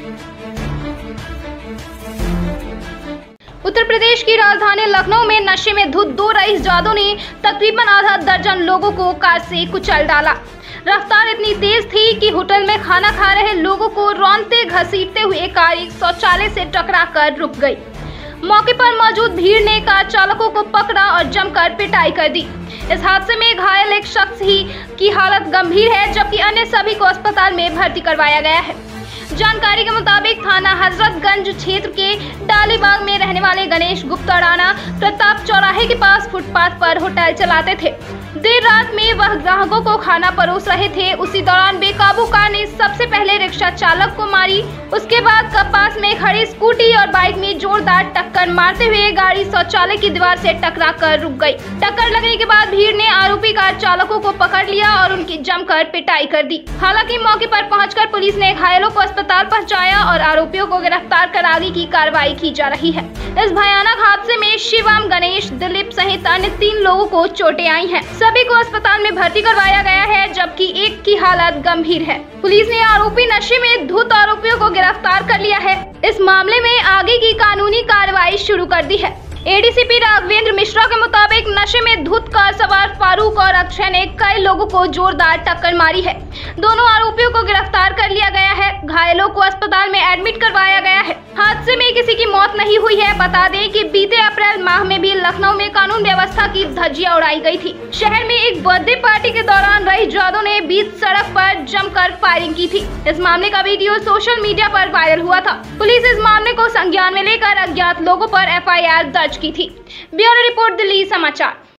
उत्तर प्रदेश की राजधानी लखनऊ में नशे में धुत 2 रईसजादों ने तकरीबन आधा दर्जन लोगों को कार से कुचल डाला। रफ्तार इतनी तेज थी कि होटल में खाना खा रहे लोगों को रौंदते घसीटते हुए कार एक शौचालय से टकराकर रुक गई। मौके पर मौजूद भीड़ ने कार चालकों को पकड़ा और जमकर पिटाई कर दी। इस हादसे में घायल एक शख्स की हालत गंभीर है, जबकि अन्य सभी को अस्पताल में भर्ती करवाया गया है। जानकारी के मुताबिक थाना हजरतगंज क्षेत्र के डालीबाग में रहने वाले गणेश गुप्ता राणा प्रताप चौराहे के पास फुटपाथ पर होटल चलाते थे। देर रात में वह ग्राहकों को खाना परोस रहे थे। उसी दौरान बेकाबू कार ने सबसे पहले रिक्शा चालक को मारी। उसके बाद पास में खड़ी स्कूटी और बाइक में जोरदार टक्कर मारते हुए गाड़ी शौचालय की दीवार से टकराकर रुक गई। टक्कर लगने के बाद भीड़ ने आरोपी कार चालकों को पकड़ लिया और उनकी जमकर पिटाई कर दी। हालांकि मौके पर पहुंचकर पुलिस ने घायलों को अस्पताल पहुंचाया और आरोपियों को गिरफ्तार कर आगे की कार्रवाई की जा रही है। इस भयानक हादसे में शिवम, गणेश, दिलीप सहित अन्य 3 लोगों को चोटें आई हैं। सभी को अस्पताल में भर्ती करवाया गया है, जबकि एक की हालत गंभीर है। पुलिस ने आरोपी नशे में धुत आरोपियों को गिरफ्तार कर लिया है। इस मामले में आगे की कानूनी कार्रवाई शुरू कर दी है। एडीसीपी राघवेंद्र मिश्रा के मुताबिक नशे में धुत कार सवार फारूक और अक्षय ने कई लोगों को जोरदार टक्कर मारी है। दोनों आरोपियों को गिरफ्तार कर लिया गया है। घायलों को अस्पताल में एडमिट करवाया गया है। हादसे में किसी की मौत नहीं हुई है। बता दें कि बीते अप्रैल माह में भी लखनऊ में कानून व्यवस्था की धज्जियां उड़ाई गई थी। शहर में एक बर्थडे पार्टी के दौरान रईसजादों ने बीच सड़क पर जमकर फायरिंग की थी। इस मामले का वीडियो सोशल मीडिया पर वायरल हुआ था। पुलिस इस मामले को संज्ञान में लेकर अज्ञात लोगों पर FIR दर्ज की थी। ब्यूरो रिपोर्ट, दिल्ली समाचार।